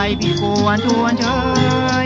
พี่กวนชวนเชย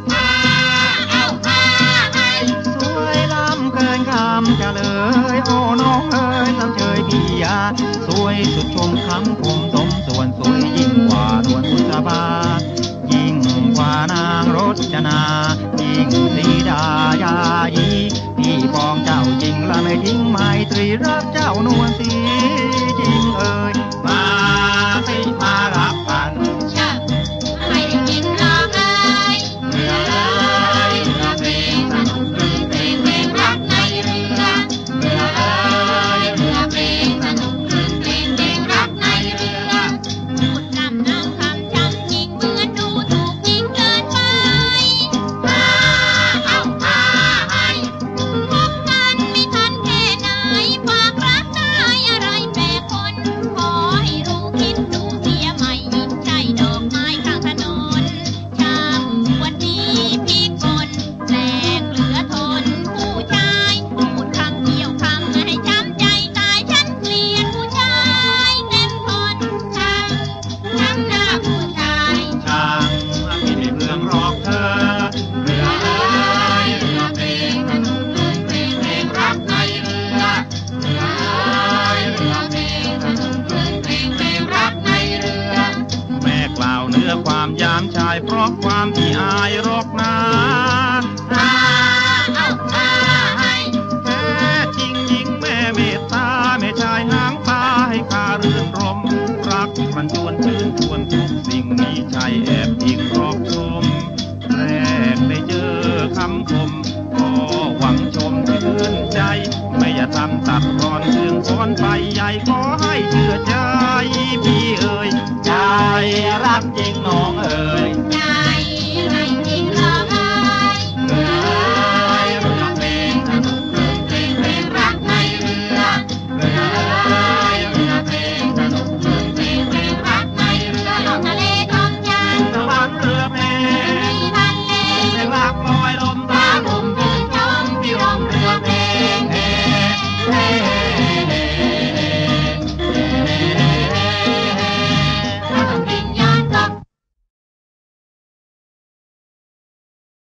สวยล้ำเกินคำจะเลยโอ้น้องเอ๋ยสำเชยพี่ยาสวยสุดชมคำคมสมส่วนสวยยิ่งกว่าดวนบุษบายิ่งกว่านางรจนายิ่งสีดายายีพี่ปองเจ้าจริงและไม่ทิ้งไมตรีรักเจ้านวลสีจริงเอ่ยมาสิมารับกันไม่ได้ยินร้องเลยเรือเลยเรือเพลงสนุกรื่นเพลงเพลงรักในเรือเรือเลยเรือเพลงสนุกรื่นเพลงเพลงรักในเรือพูดจำนำคำจำจริงเหมือนดูถูกจริงเกินไปเอาให้พบกันไม่ทันแค่ไหนฝากรักได้อะไรแปลกคนขอให้รู้คิดดูเสียใหม่ยิ่งใจดอกไม้ข้างถนนช่างวันนี้พี่คนแปลกเหลือทนผู้ชายพูดคำเกี่ยวคำให้ช้ำใจตายฉันเกลียดผู้ชายเต็มทนช่างช้ำหน้าผู้ชายช่างพี่ในเมืองรอกเธอเรือเลยเรือเพลงสนุกรื่นเพลงเพลงรักในเรือเรือเลยเรือเพลงสนุกรื่นเพลงเพลงรักในเรือแม่กล่าวเนื้อความยามชายเพราะความที่อายรกนาให้แท้จริงหญิงแม่เมตตาแม่ชายหางตาให้ข้ารื่นรมรักมันชวนชื่นชวนทุกสิ่งนี้ชายแอบยิงรอกชมแรกได้เจอคำคมก็หวังชมชื่นใจไม่อย่าทำตัดรอนเรื่องซ้อนไปใหญ่ขอให้เชื่อใจพี่เอ๋ยใจรักจริง